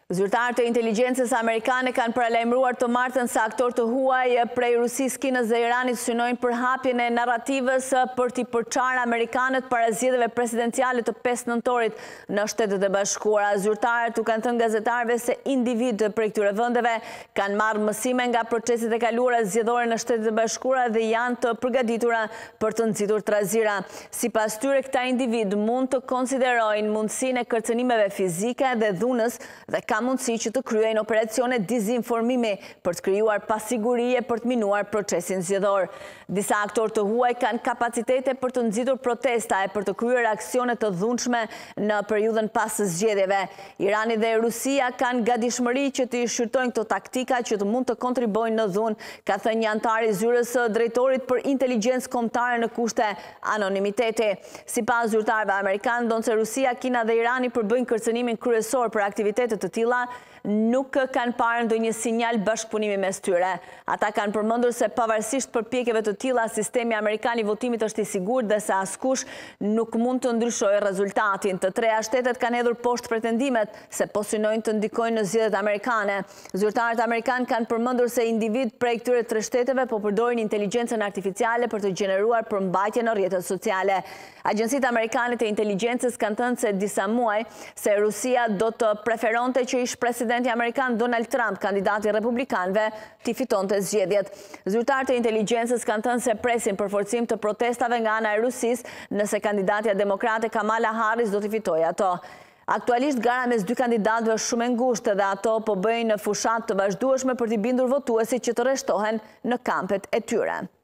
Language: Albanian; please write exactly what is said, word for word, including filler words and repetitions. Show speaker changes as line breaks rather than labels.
Zyrtarët e inteligjencës amerikane kanë paralajmëruar të martën se aktorë të huaj prej Rusisë, Kinës dhe Iranit synojnë për hapjen e narrativës për t'i përçarë amerikanët para zgjedhjeve presidenciale të pesë nëntorit në Shtetet e Bashkuara. Zyrtarët u kanë thënë gazetarëve se individë prej këtyre vendeve kanë marrë mësime nga proceset e kaluara zgjedhore në Shtetet e Bashkuara dhe janë të përgatitura për të nxitur trazira. Sipas tyre, këta individ mund të konsiderojnë mundësinë e kërcënimeve fizike dhe dhunës dhe ka mundësi që të kryejnë operacione dizinformimi për të krijuar pasigurie për të minuar procesin zgjedhor. Disa aktorë të huaj kanë kapacitete për të nxitur protesta e për të kryer aksione të dhunshme në periudhën pas zgjedhjeve. Irani dhe Rusia kanë gatishmëri që të shqyrtojnë këto taktika që të mund të kontribojnë në dhunë, ka thënë një antar i zyrës së drejtorit për inteligjencë kombëtare në kushte anonimiteti. Sipas zyrtarëve amerikanë, ndonse Rusia, Kina dhe Irani përbëjnë kërcënimin kryesor për aktivitete të tilla, nuk kanë parë ndonjë sinjal bashkëpunimi mes tyre. Ata kanë përmendur se pavarësisht përpjekjeve të tilla, sistemi amerikan i votimit është i sigurt dhe se askush nuk mund të ndryshojë rezultatin. Të treja shtetet kanë hedhur poshtë pretendimet se po synojnë të ndikojnë në zgjedhjet amerikane. Zyrtarët amerikanë kanë përmendur se individ prej këtyre tre shteteve po përdorin inteligjencën artificiale për të gjeneruar përmbajtje në rrjetet sociale. Agjencitë amerikane të inteligjencës kanë thënë se disa muaj se Rusia do të preferonte që ish presidenti amerikan Donald Trump, kandidati republikanëve, t'i fitonte zgjedhjet. Zyrtarët e inteligjencës kanë thënë se presin për forcim të protestave nga ana e Rusisë nëse kandidatja demokrate Kamala Harris do t'i fitojë ato. Aktualisht gara mes dy kandidatëve është shumë e ngushtë dhe ato po bëjnë fushat të vazhdueshme për t'i bindur votuesit që të rreshtohen në kampet e tyre.